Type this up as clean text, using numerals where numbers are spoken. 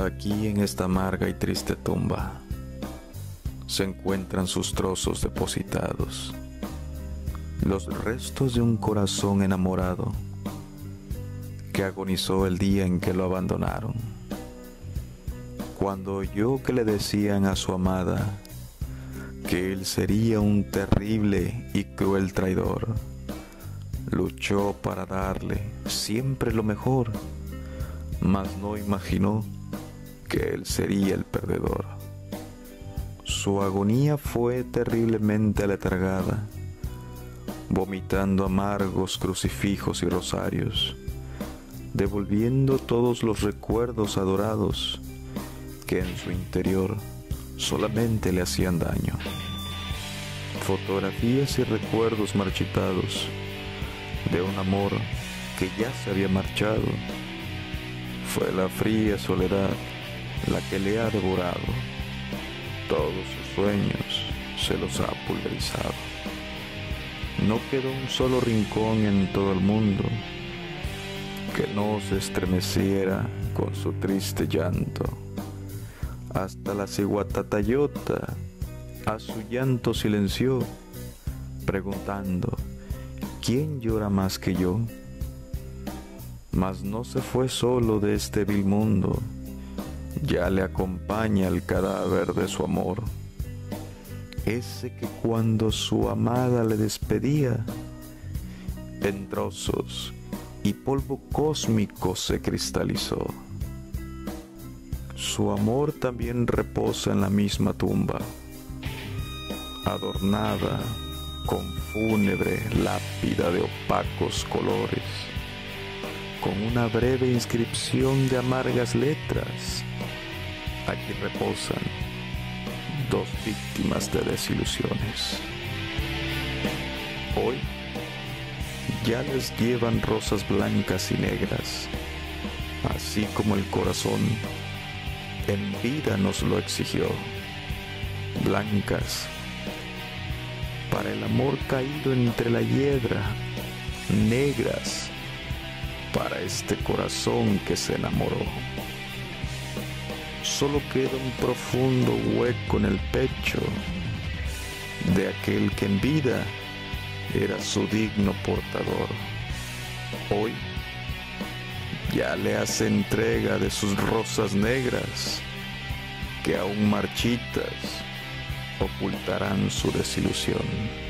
Aquí en esta amarga y triste tumba se encuentran sus trozos depositados, los restos de un corazón enamorado que agonizó el día en que lo abandonaron. Cuando oyó que le decían a su amada que él sería un terrible y cruel traidor, luchó para darle siempre lo mejor, mas no imaginó que él sería el perdedor. Su agonía fue terriblemente aletargada, vomitando amargos crucifijos y rosarios, devolviendo todos los recuerdos adorados que en su interior solamente le hacían daño. Fotografías y recuerdos marchitados de un amor que ya se había marchado. Fue la fría soledad la que le ha devorado. Todos sus sueños se los ha pulverizado. No quedó un solo rincón en todo el mundo que no se estremeciera con su triste llanto. Hasta la ciguatatayota a su llanto silenció, preguntando: ¿quién llora más que yo? Mas no se fue solo de este vil mundo, ya le acompaña el cadáver de su amor, ese que cuando su amada le despedía, en trozos y polvo cósmico se cristalizó. Su amor también reposa en la misma tumba, adornada con fúnebre lápida de opacos colores, con una breve inscripción de amargas letras. Aquí reposan dos víctimas de desilusiones. Hoy ya les llevan rosas blancas y negras, así como el corazón en vida nos lo exigió, blancas para el amor caído entre la hiedra, negras para este corazón que se enamoró. Solo queda un profundo hueco en el pecho de aquel que en vida era su digno portador. Hoy ya le hace entrega de sus rosas negras, que aún marchitas ocultarán su desilusión.